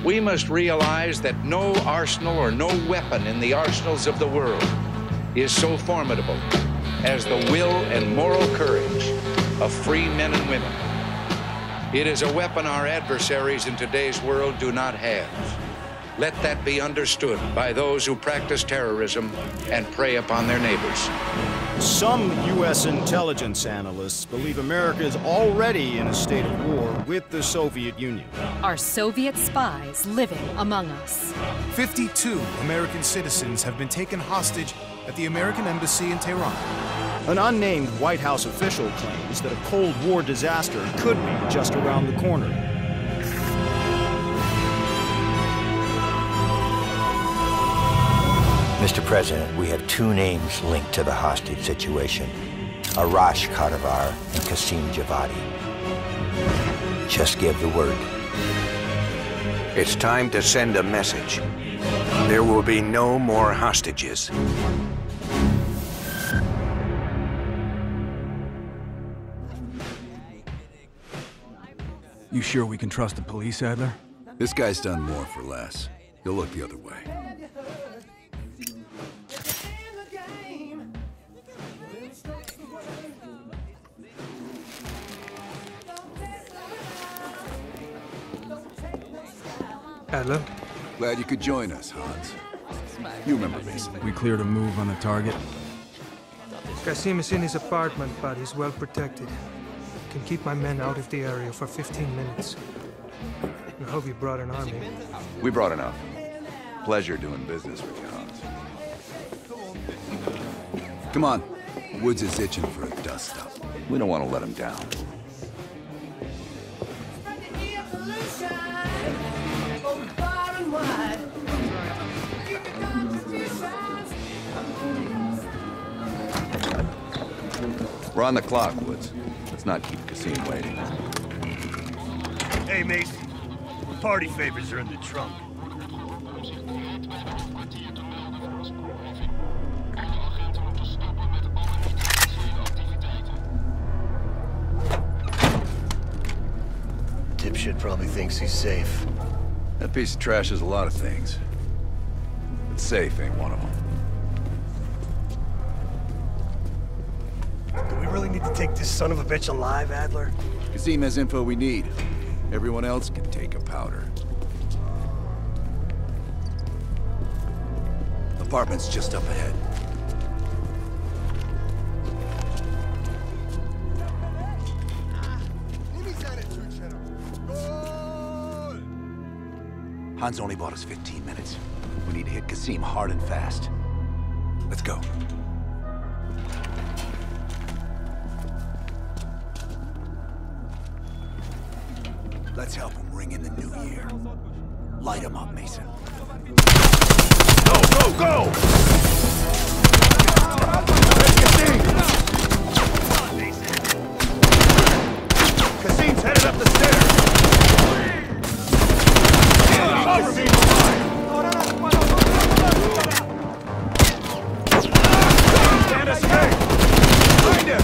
We must realize that no arsenal or no weapon in the arsenals of the world is so formidable as the will and moral courage of free men and women. It is a weapon our adversaries in today's world do not have. Let that be understood by those who practice terrorism and prey upon their neighbors. Some U.S. intelligence analysts believe America is already in a state of war with the Soviet Union. Are Soviet spies living among us? 52 American citizens have been taken hostage at the American embassy in Tehran. An unnamed White House official claims that a Cold War disaster could be just around the corner. Mr. President, we have two names linked to the hostage situation. Arash Kadivar and Qasim Javadi. Just give the word. It's time to send a message. There will be no more hostages. You sure we can trust the police, Adler? This guy's done more for less. He'll look the other way. Adler? Glad you could join us, Hans. You remember Mason. We cleared a move on the target. Qasim is in his apartment, but he's well protected. Can keep my men out of the area for 15 minutes. I hope you brought an army. We brought enough. Pleasure doing business with you, Hans. Come on. Woods is itching for a dust-up. We don't want to let him down. We're on the clock, Woods. Let's not keep Qasim waiting. Hey, Mason. Party favors are in the trunk. Dipshit probably thinks he's safe. That piece of trash is a lot of things. But safe ain't one of them. Do we really need to take this son of a bitch alive, Adler? Qasim has info we need. Everyone else can take a powder. Apartment's just up ahead. Hans only bought us 15 minutes. We need to hit Qasim hard and fast. Let's go. Let's help him ring in the new year. Light him up, Mason. Go, go, go! Qasim's headed up the stairs! Stand escape! Find him!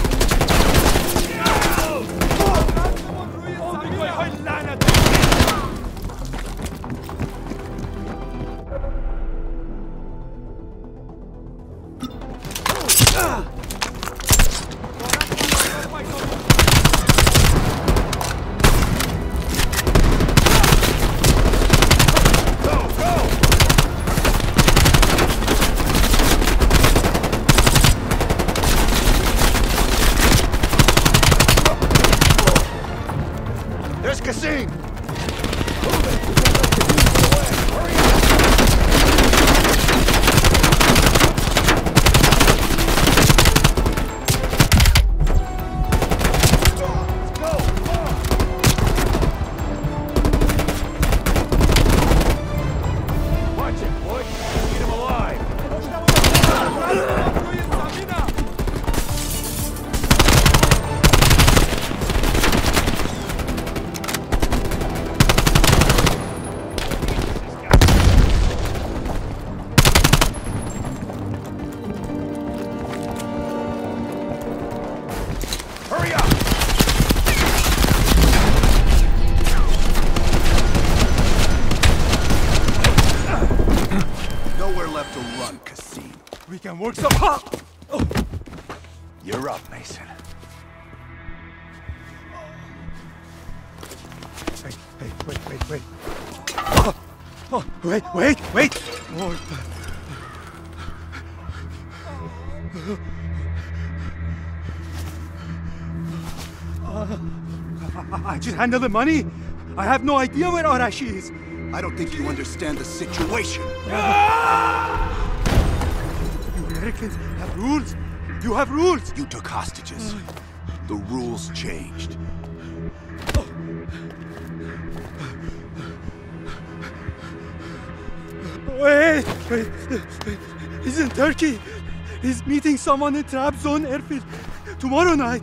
There's Qasim! and work some... Oh. You're up, Mason. Hey, wait. Wait! Oh. I just handle the money. I have no idea where Arash is. I don't think you understand the situation. You Americans have rules. You have rules. You took hostages. The rules changed. Wait. He's in Turkey. He's meeting someone in Trabzon airfield tomorrow night.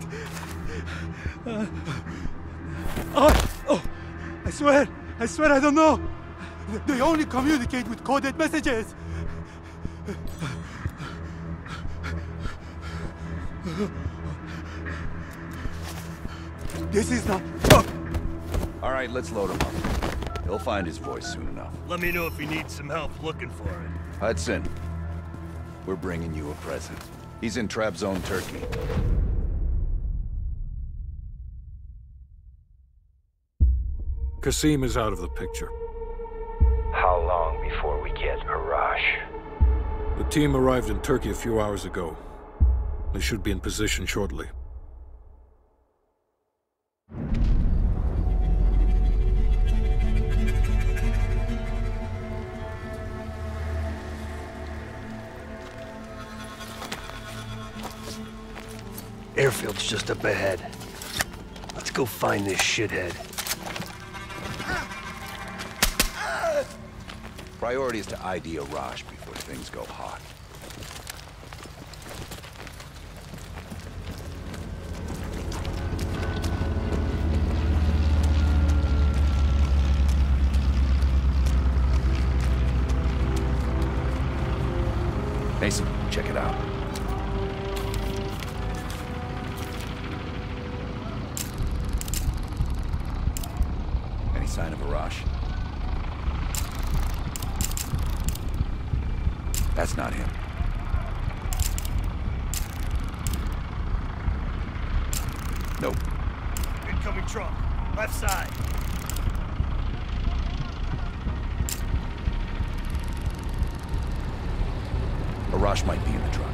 I swear I don't know. They only communicate with coded messages. This is not... All right, let's load him up. He'll find his voice soon enough. Let me know if he needs some help looking for it. Hudson, we're bringing you a present. He's in Trabzon, Turkey. Qasim is out of the picture. How long before we get Arash? The team arrived in Turkey a few hours ago. They should be in position shortly. Airfield's just up ahead. Let's go find this shithead. Priority is to ID Arash before things go hot. Mason, check it out. Any sign of Arash? That's not him. Nope. Incoming truck. Left side. Arash might be in the truck.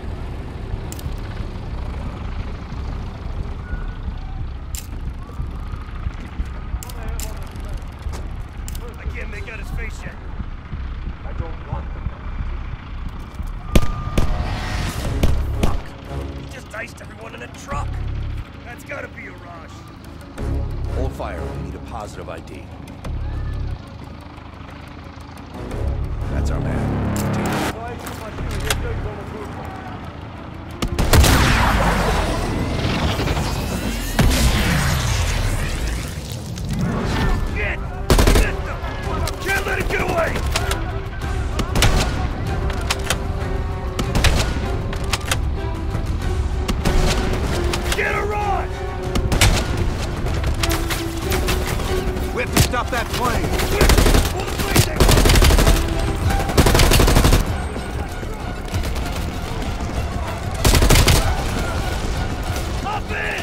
I can't make out his face yet. I don't want them. Fuck. He just diced everyone in a truck. That's gotta be Arash. Hold fire. We need a positive ID. That's our man. Can't let him get away! Get a run! We have to stop that plane! Pull the plane down! Hop in!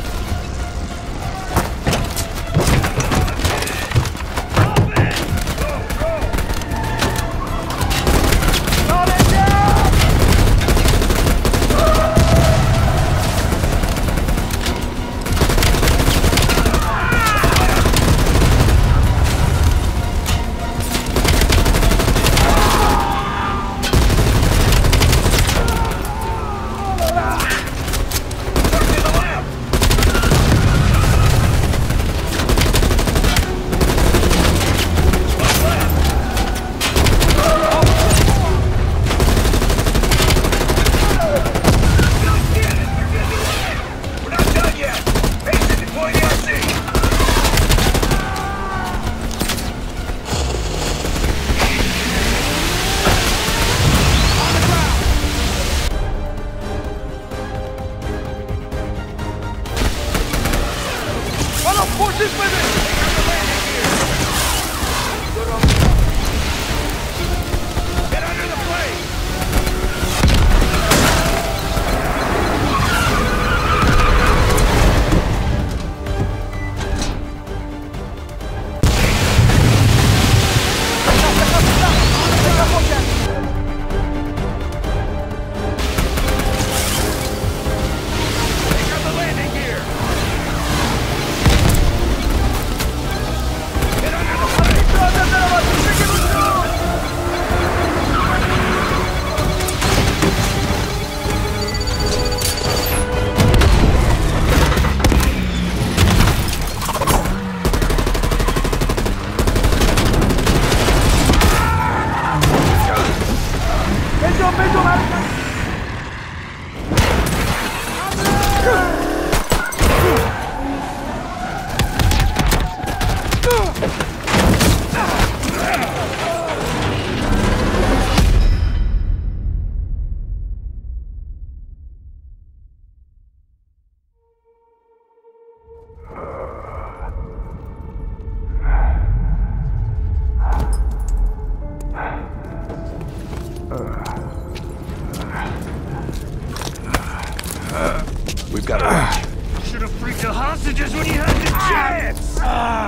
We've got to reach. Should have freed the hostages when you had the chance!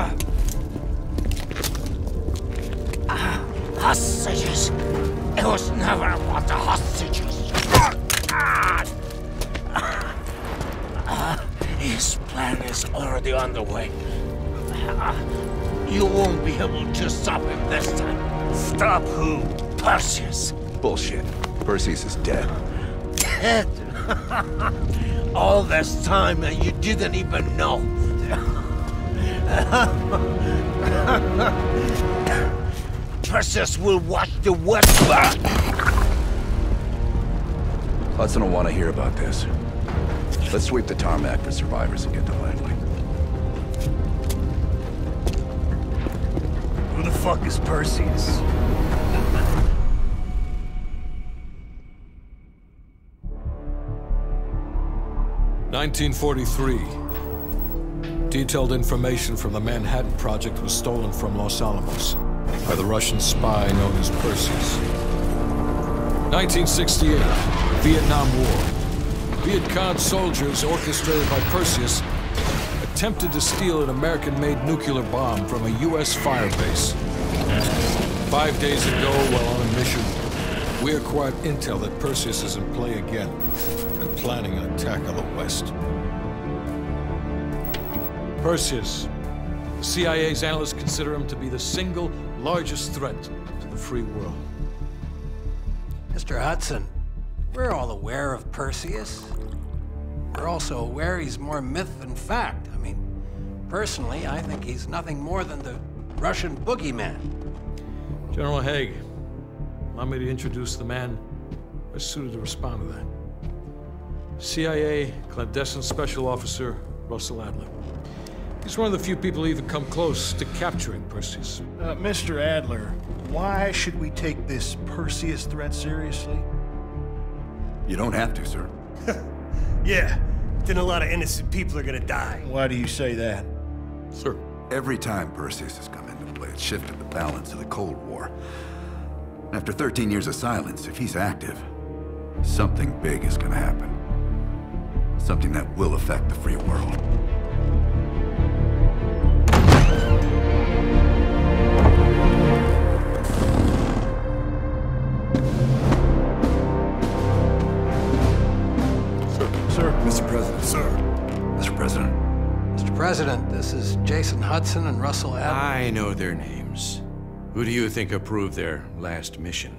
Hostages? It was never about the hostages. His plan is already underway. You won't be able to stop him this time. Stop who? Perseus. Bullshit. Perseus is dead. Dead? All this time and you didn't even know. Perseus will watch the West. Hudson will want to hear about this. Let's sweep the tarmac for survivors and get to Langley. Who the fuck is Perseus? (1943). Detailed information from the Manhattan Project was stolen from Los Alamos by the Russian spy known as Perseus. 1968, Vietnam War. Viet Cong soldiers, orchestrated by Perseus, attempted to steal an American-made nuclear bomb from a U.S. firebase. 5 days ago, while on a mission, we acquired intel that Perseus is in play again and planning an attack on the West. Perseus. The CIA's analysts consider him to be the single largest threat to the free world. Mr. Hudson, we're all aware of Perseus. We're also aware he's more myth than fact. I mean, personally, I think he's nothing more than the Russian boogeyman. General Haig, allow me to introduce the man best suited to respond to that. CIA clandestine special officer Russell Adler. He's one of the few people who even come close to capturing Perseus. Mr. Adler, why should we take this Perseus threat seriously? You don't have to, sir. Yeah, then a lot of innocent people are gonna die. Why do you say that? Sir. Every time Perseus has come into play, it's shifted the balance of the Cold War. After 13 years of silence, if he's active, something big is gonna happen. Something that will affect the free world. Mr. President. Sir. Mr. President. Mr. President, this is Jason Hudson and Russell Adler. I know their names. Who do you think approved their last mission?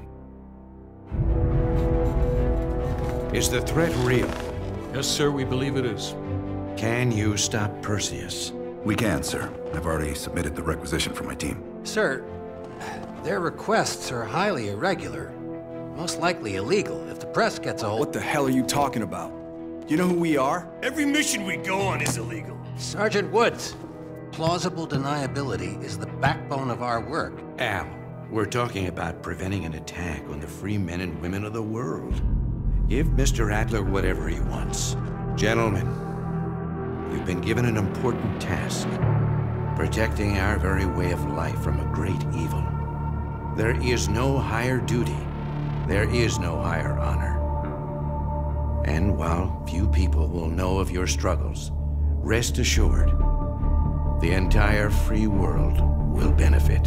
Is the threat real? Yes, sir, we believe it is. Can you stop Perseus? We can, sir. I've already submitted the requisition for my team. Sir, their requests are highly irregular. Most likely illegal if the press gets a hold. What the hell are you talking about? You know who we are? Every mission we go on is illegal. Sergeant Woods, plausible deniability is the backbone of our work. Al, we're talking about preventing an attack on the free men and women of the world. Give Mr. Adler whatever he wants. Gentlemen, you've been given an important task. Protecting our very way of life from a great evil. There is no higher duty. There is no higher honor. And while few people will know of your struggles, rest assured, the entire free world will benefit.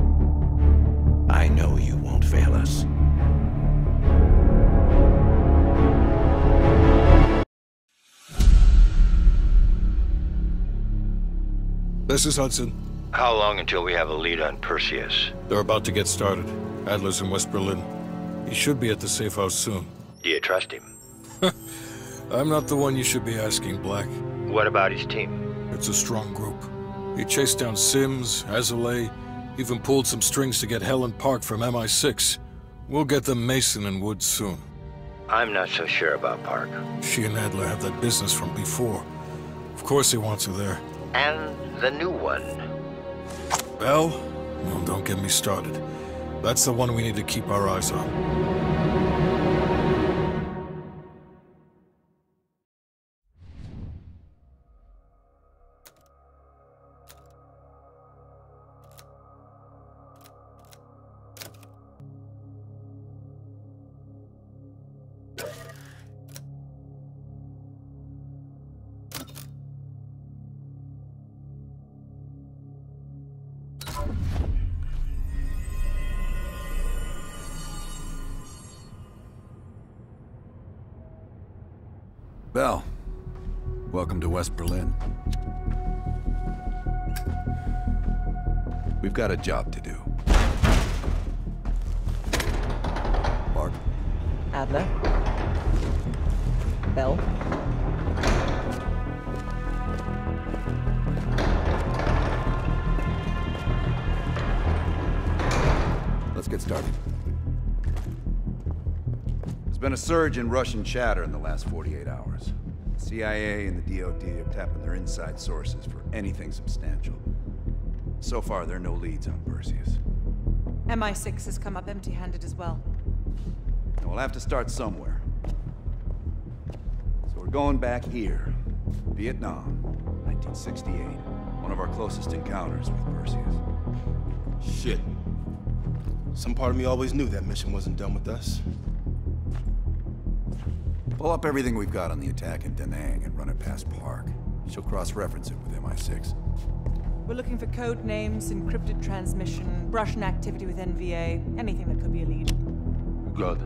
I know you won't fail us. This is Hudson. How long until we have a lead on Perseus? They're about to get started. Adler's in West Berlin. He should be at the Safehouse soon. Do you trust him? I'm not the one you should be asking, Black. What about his team? It's a strong group. He chased down Sims, Azalea, even pulled some strings to get Helen Park from MI6. We'll get them Mason and Woods soon. I'm not so sure about Park. She and Adler have that business from before. Of course he wants her there. And the new one. Bell? Well, don't get me started. That's the one we need to keep our eyes on. Bell, welcome to West Berlin. We've got a job to do. Mark. Adler. Bell. Let's get started. There's been a surge in Russian chatter in the last 48 hours. The CIA and the DoD are tapping their inside sources for anything substantial. So far, there are no leads on Perseus. MI6 has come up empty-handed as well. And we'll have to start somewhere. So we're going back here. Vietnam, 1968. One of our closest encounters with Perseus. Shit. Some part of me always knew that mission wasn't done with us. Pull up everything we've got on the attack in Da Nang and run it past Park. She'll cross-reference it with MI6. We're looking for code names, encrypted transmission, Russian activity with NVA, anything that could be a lead. Good.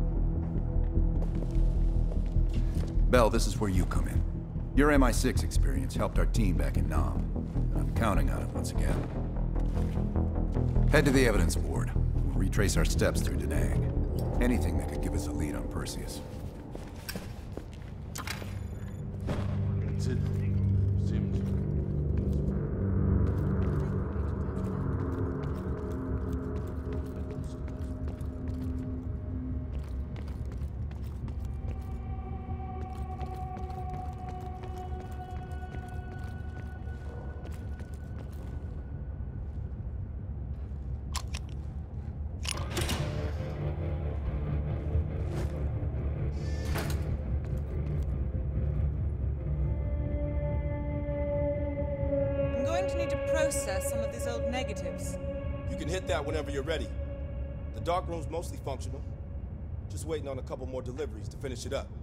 Bell, this is where you come in. Your MI6 experience helped our team back in Nam. And I'm counting on it once again. Head to the evidence board. We'll retrace our steps through Da Nang. Anything that could give us a lead on Perseus. Process some of these old negatives. You can hit that whenever you're ready. The darkroom's mostly functional. Just waiting on a couple more deliveries to finish it up.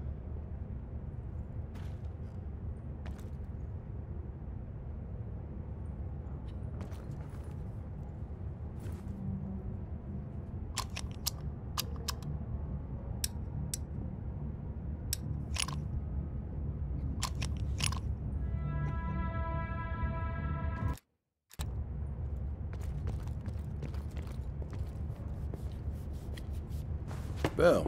Bell.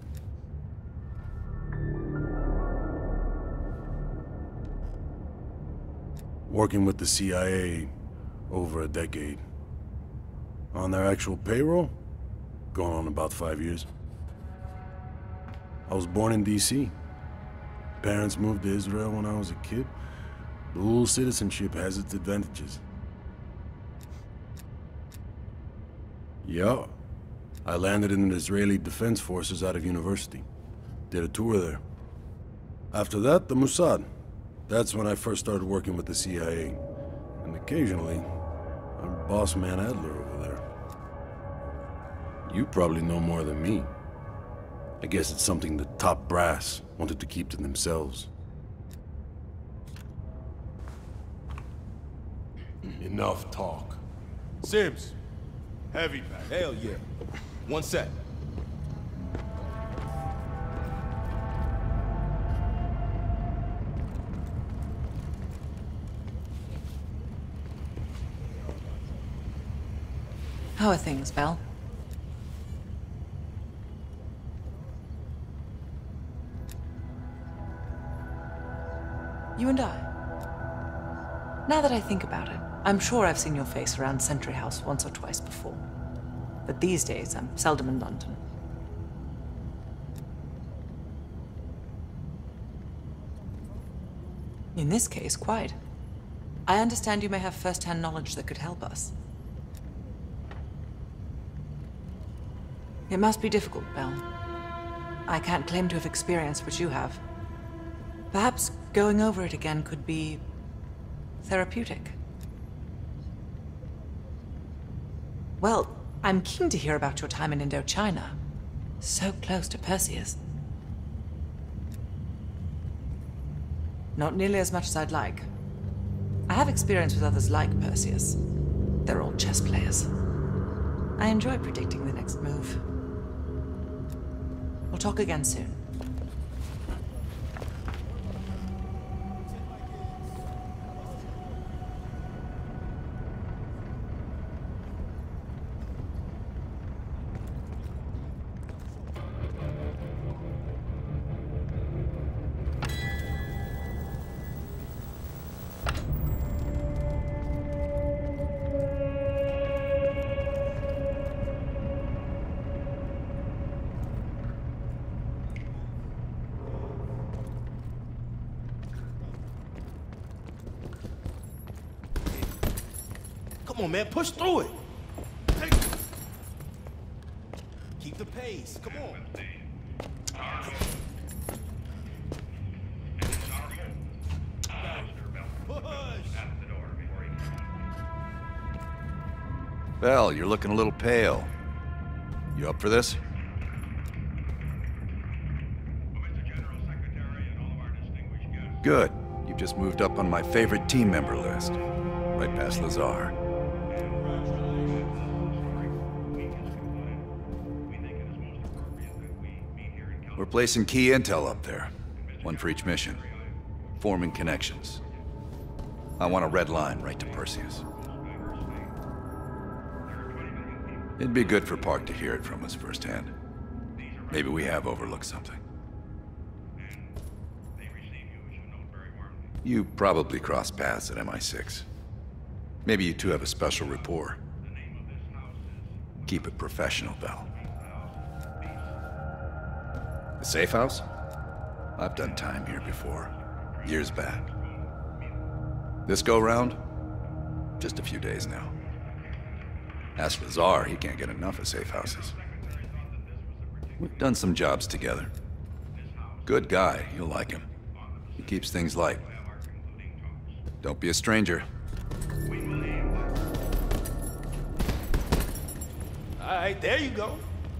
Working with the CIA over a decade. On their actual payroll, going on about 5 years. I was born in D.C. Parents moved to Israel when I was a kid. Dual citizenship has its advantages. Yeah. I landed in the Israeli Defense Forces out of university. Did a tour there. After that, the Mossad. That's when I first started working with the CIA. And occasionally, our boss man Adler over there. You probably know more than me. I guess it's something the top brass wanted to keep to themselves. Enough talk. Sims, heavy pack. Hell yeah. One set. How are things, Bell? You and I. Now that I think about it, I'm sure I've seen your face around Sentry House once or twice before. But these days, I'm seldom in London. In this case, quite. I understand you may have first-hand knowledge that could help us. It must be difficult, Bell. I can't claim to have experienced what you have. Perhaps going over it again could be therapeutic. Well, I'm keen to hear about your time in Indochina. So close to Perseus. Not nearly as much as I'd like. I have experience with others like Perseus. They're all chess players. I enjoy predicting the next move. We'll talk again soon. Come on, man, push through it. Keep the pace. Come on. Bell, you're looking a little pale. You up for this? Good. You've just moved up on my favorite team member list. Right past Lazar. We're placing key intel up there. One for each mission. Forming connections. I want a red line right to Perseus. It'd be good for Park to hear it from us firsthand. Maybe we have overlooked something. You probably crossed paths at MI6. Maybe you two have a special rapport. Keep it professional, Bell. The safe house? I've done time here before. Years back. This go-round? Just a few days now. As for Lazar, he can't get enough of safe houses. We've done some jobs together. Good guy, you'll like him. He keeps things light. Don't be a stranger. All right, there you go.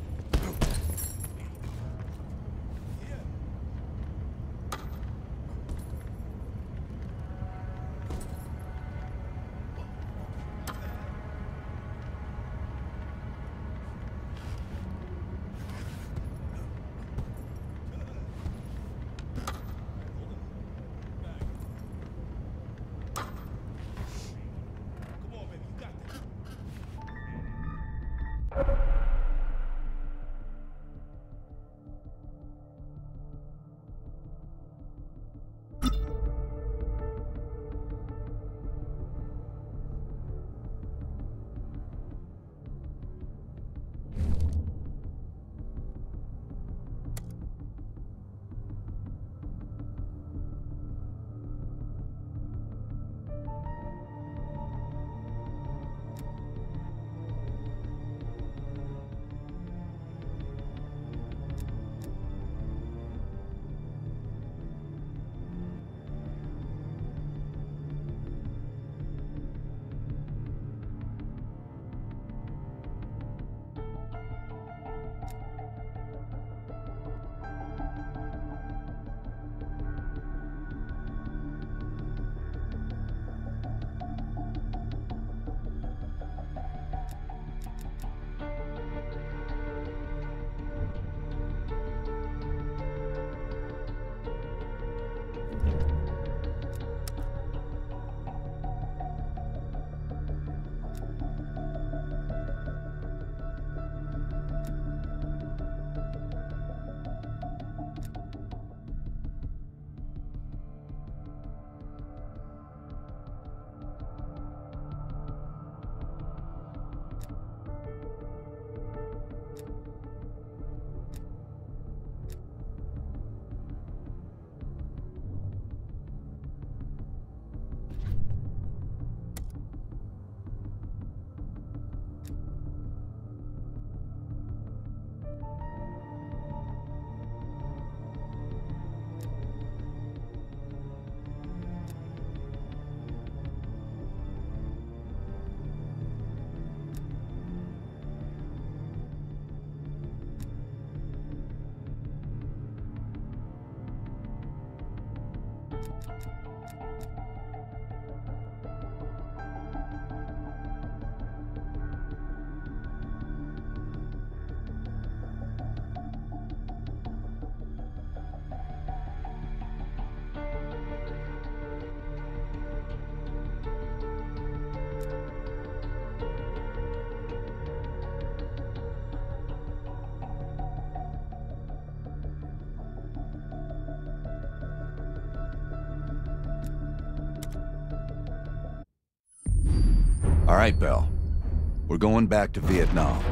All right, Bell. We're going back to Vietnam.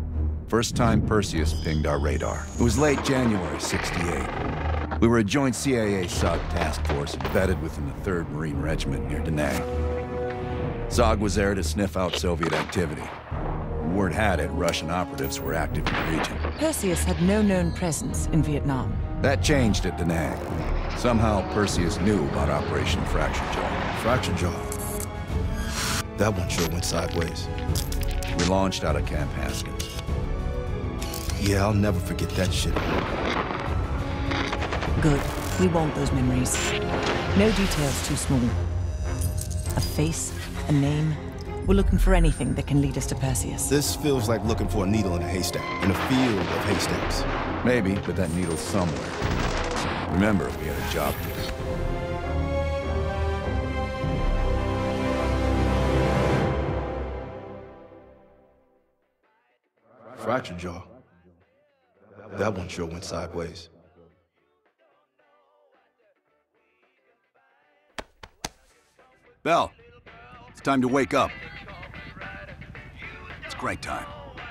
First time Perseus pinged our radar. It was late January '68. We were a joint CIA SOC task force embedded within the 3rd Marine Regiment near Da Nang. Zog was there to sniff out Soviet activity. Word had it, Russian operatives were active in the region. Perseus had no known presence in Vietnam. That changed at Da Nang. Somehow, Perseus knew about Operation Fracture Jaw. Fracture Jaw. That one sure went sideways. We launched out of Camp Haskins. Yeah, I'll never forget that shit. Good. We want those memories. No details too small. A face, a name. We're looking for anything that can lead us to Perseus. This feels like looking for a needle in a haystack, in a field of haystacks. Maybe, but that needle's somewhere. Remember, we had a job to do. Fracture Jaw. That one sure went sideways. Bell, it's time to wake up. It's crank time.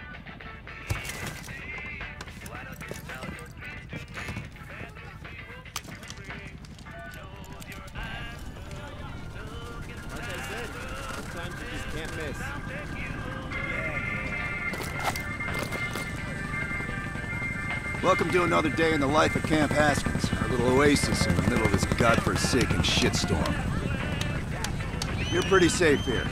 Like I said, sometimes you just can't miss. Welcome to another day in the life of Camp Haskins, our little oasis in the middle of this godforsaken shitstorm. You're pretty safe here.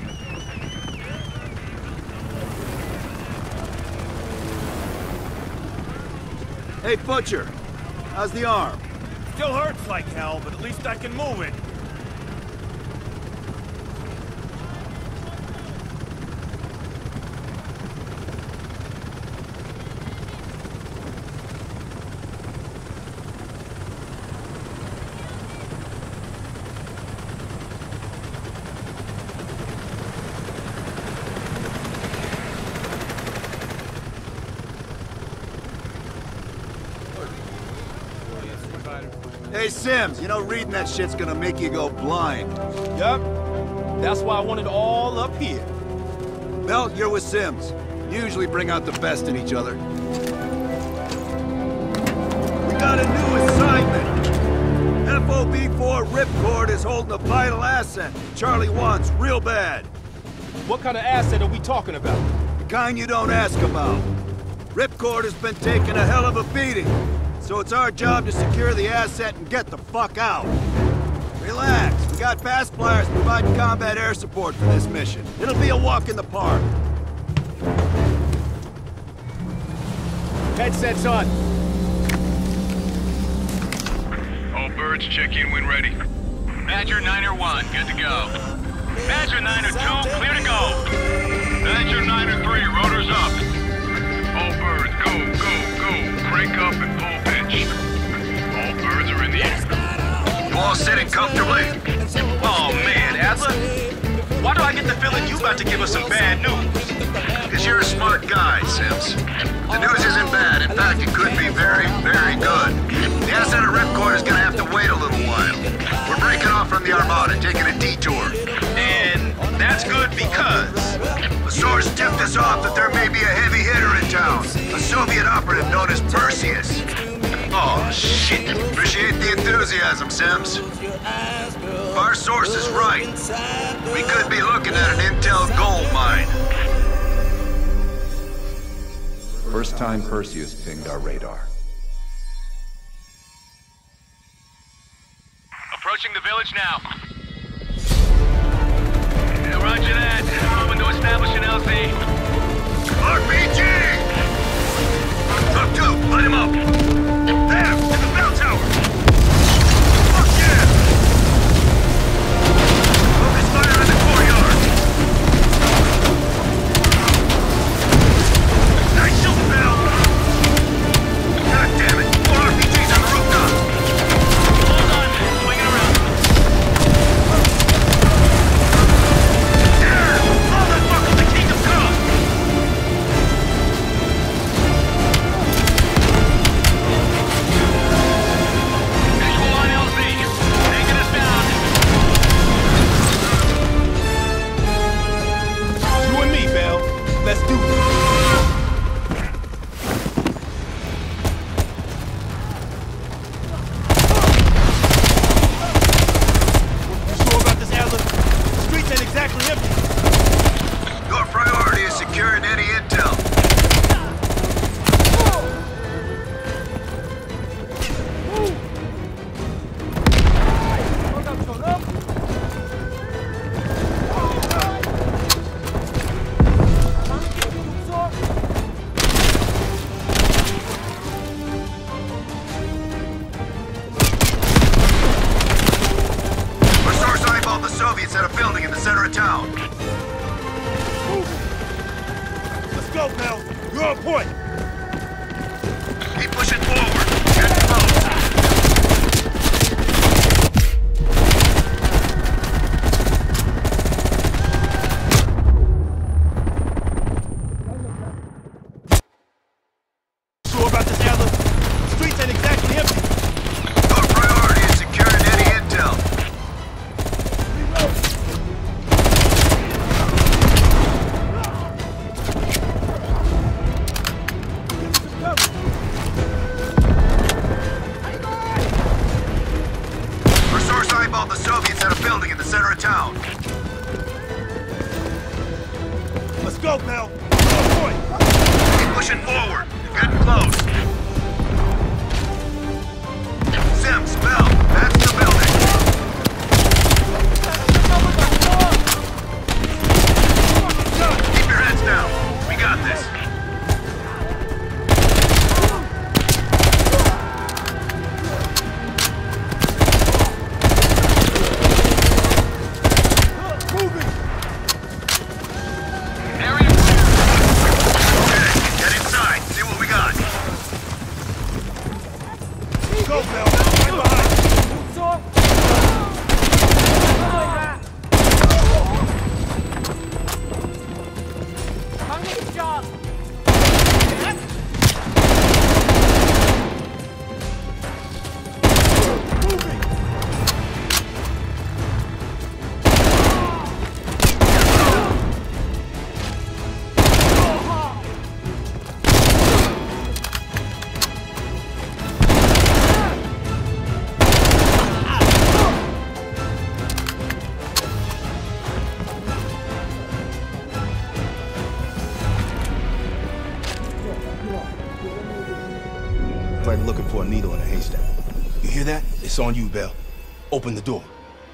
Hey, Butcher, how's the arm? Still hurts like hell, but at least I can move it. Hey, Sims, you know reading that shit's gonna make you go blind. Yup. That's why I want it all up here. Mel, you're with Sims. You usually bring out the best in each other. We got a new assignment. FOB-4 Ripcord is holding a vital asset Charlie wants real bad. What kind of asset are we talking about? The kind you don't ask about. Ripcord has been taking a hell of a beating. So it's our job to secure the asset and get the fuck out. Relax, we got fast flyers providing combat air support for this mission. It'll be a walk in the park. Headsets on. All birds, check in when ready. Badger 9-1, good to go. Badger 9-2, clear to go. Badger 9-3, rotors up. All birds, go, go, go. Crank up and pull pitch. All birds are in the air. You all sitting comfortably? Oh man, Adler, why do I get the feeling you about to give us some bad news? Because you're a smart guy, Sims. The news isn't bad. In fact, it could be very, very good. The asset at Ripcord is gonna have to wait a little while. We're breaking off from the Armada, taking a detour. And that's good because... A source tipped us off that there may be a heavy hitter in town. A Soviet operative known as Perseus. Oh, shit. Appreciate the enthusiasm, Sims. If our source is right, we could be looking at an intel gold mine. First time Perseus pinged our radar. Approaching the village now. Yeah, roger that. Moving to establish an LZ. RPG! Truck 2, light him up! There, in the bell tower! Fuck yeah! Focus fire in the courtyard! Nice shooting, Bell! God damn it! More RPGs on the rooftop! Hold on, swinging around. There! All the fuck of the kingdom come! of town. Let's go, pal. You're on point. Keep pushing forward. Get close. Sure about this, Adler? The streets ain't exactly empty. Our priority is securing any intel. Resource eyeballed the Soviets at a building in the center of town. Let's go, pal. You're on point. Keep pushing forward. Getting close. Sims, Bell, that's the building. Keep your heads down. We got this. Okay, get inside. See what we got. Go, pal. Right behind. Like looking for a needle in a haystack. You hear that? It's on you, Bell. Open the door.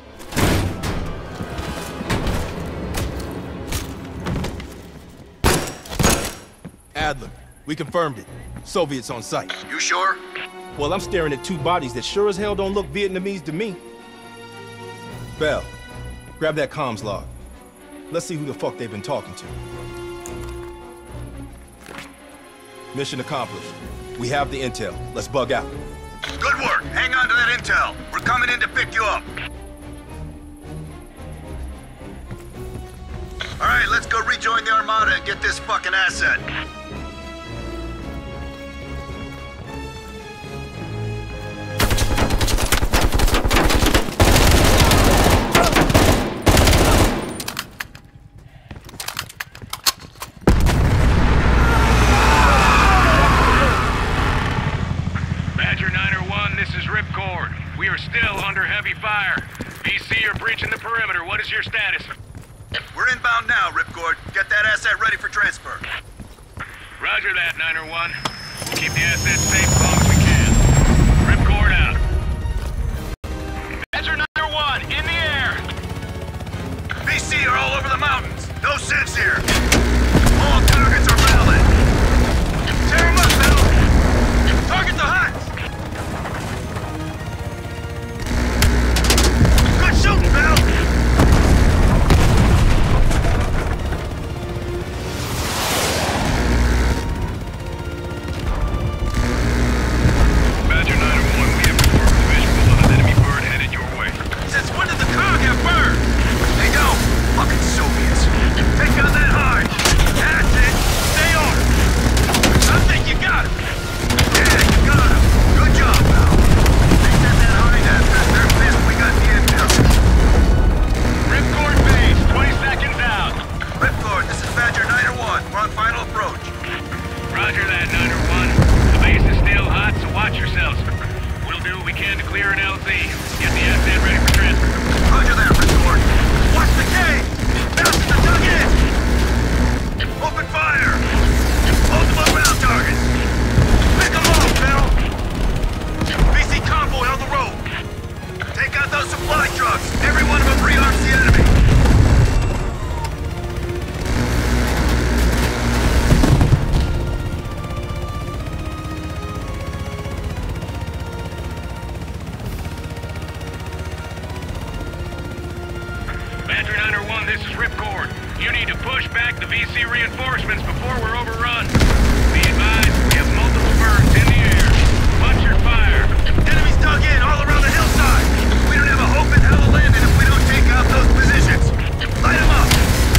Adler, we confirmed it. Soviets on site. You sure? Well, I'm staring at two bodies that sure as hell don't look Vietnamese to me. Bell, grab that comms log. Let's see who the fuck they've been talking to. Mission accomplished. We have the intel. Let's bug out. Good work. Hang on to that intel. We're coming in to pick you up. All right, let's go rejoin the Armada and get this fucking asset. We are still under heavy fire. VC are breaching the perimeter. What is your status? We're inbound now, Ripcord. Get that asset ready for transfer. Roger that, 901. We'll keep the asset safe as long as we can. Ripcord out. Badger 901, in the air! VC are all over the mountains. No sense here. All targets are valid. Tear them up, Bill. Target the huts. Good shooting, Bill. Badger 901, we have confirmed the visual on an enemy bird headed your way. Since when did the car get burned? They don't. Fucking Soviets. Take on that hard. That's it. Stay on it. I think you got him. Yeah, you got him. Good job, pal. They sent that hard after. They're pissed we got the intel. Ripcord base, 20 seconds out. Ripcord, this is Badger 901. We're on final approach. Roger that, 901. The base is still hot, so watch yourselves. We'll do what we can to clear an LZ. Get the asset ready for transfer. Roger that, Ripcord. Watch the cave! Mountains are dug in! Open fire! Multiple ground targets! Pick them off, Bill! VC convoy on the road! Take out those supply trucks! Every one of them rearms the enemy! Badger 901, this this is Ripcord. You need to push back the VC reinforcements before we're overrun. Be advised, we have multiple birds in the air. Watch your fire. Enemies dug in all around the hillside. We don't have a hope in hell of landing if we don't take out those positions. Light them up.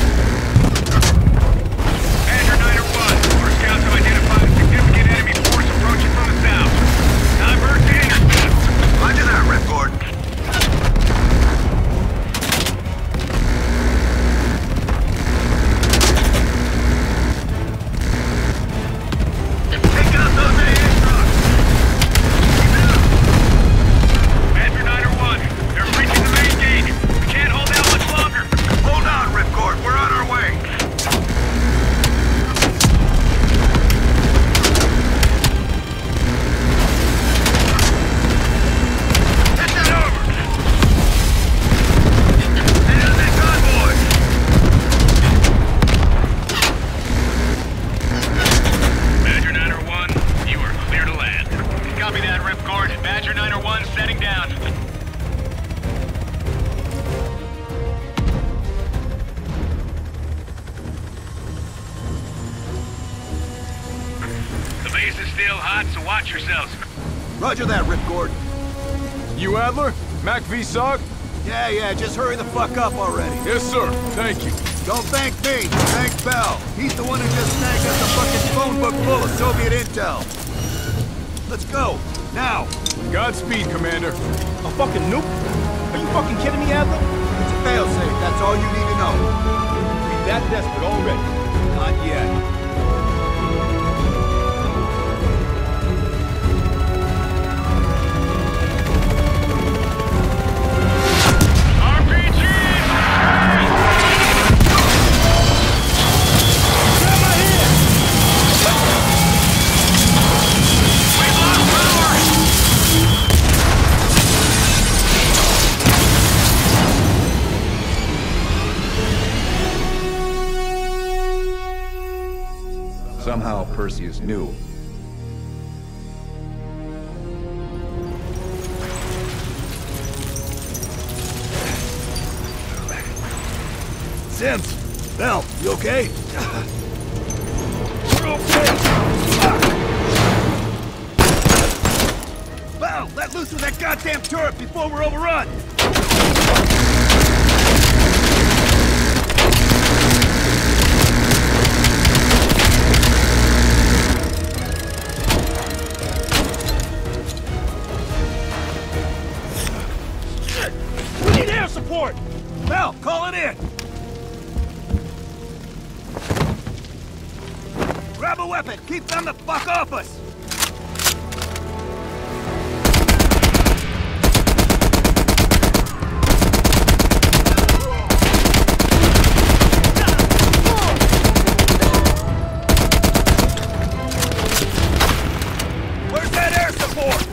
Azure 9 or 1. Our scouts have identified a significant enemy force approaching from the south. Divert to intercept. Roger that, Ripcord. Take out those AA trucks. Keep it up. Azure 9 or 1. They're breaching the main gate. We can't hold out much longer. Hold on, Ripcord. We're on our way. Hit that over. Head on that convoy. Badger 9 or 1, you are clear to land. Copy that, Ripcord. Badger 9 or 1, setting down. The base is still hot, so watch yourselves. Roger that, Ripcord. You Adler? Mac V SOG? Yeah, just hurry the fuck up already. Yes, sir. Thank you. Don't thank me. Thank Bell. He's the one who just snagged us a fucking phone book full of Soviet intel. Let's go. Now. Godspeed, Commander. A fucking nuke? Are you fucking kidding me, Adler? It's a failsafe. That's all you need to know. We that desperate already. Not yet. Somehow Perseus knew. Sims! Bell, you okay? We're okay! Bell, let loose with that goddamn turret before we're overrun! We need air support! Bell, call it in! Grab a weapon! Keep them the fuck off us! Where's that air support?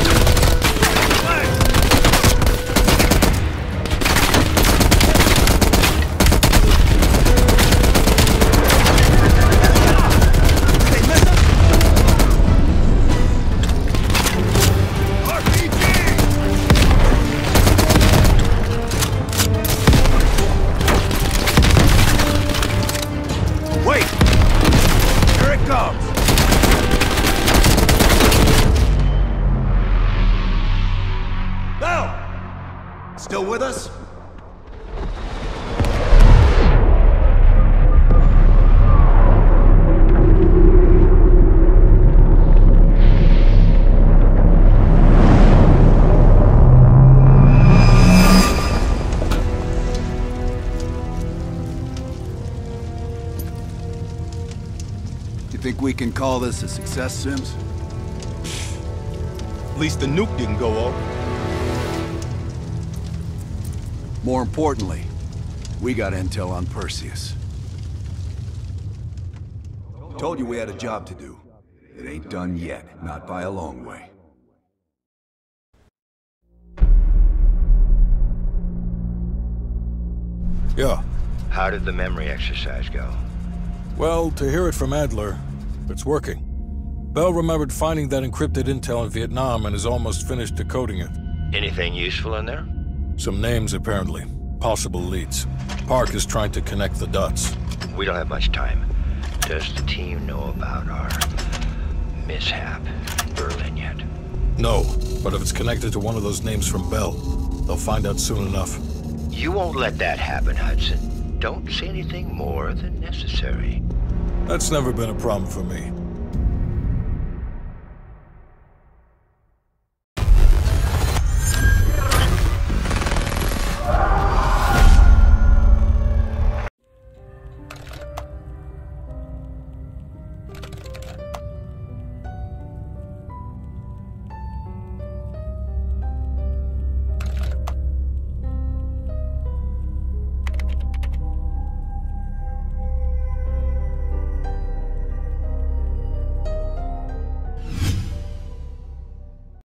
Still with us? You think we can call this a success, Sims? At least the nuke didn't go off. More importantly, we got intel on Perseus. Told you we had a job to do. It ain't done yet, not by a long way. Yeah. How did the memory exercise go? Well, to hear it from Adler, it's working. Bell remembered finding that encrypted intel in Vietnam and is almost finished decoding it. Anything useful in there? Some names, apparently. possible leads. Park is trying to connect the dots. We don't have much time. Does the team know about our mishap in Berlin yet? No, but if it's connected to one of those names from Bell, they'll find out soon enough. You won't let that happen, Hudson. Don't say anything more than necessary. That's never been a problem for me.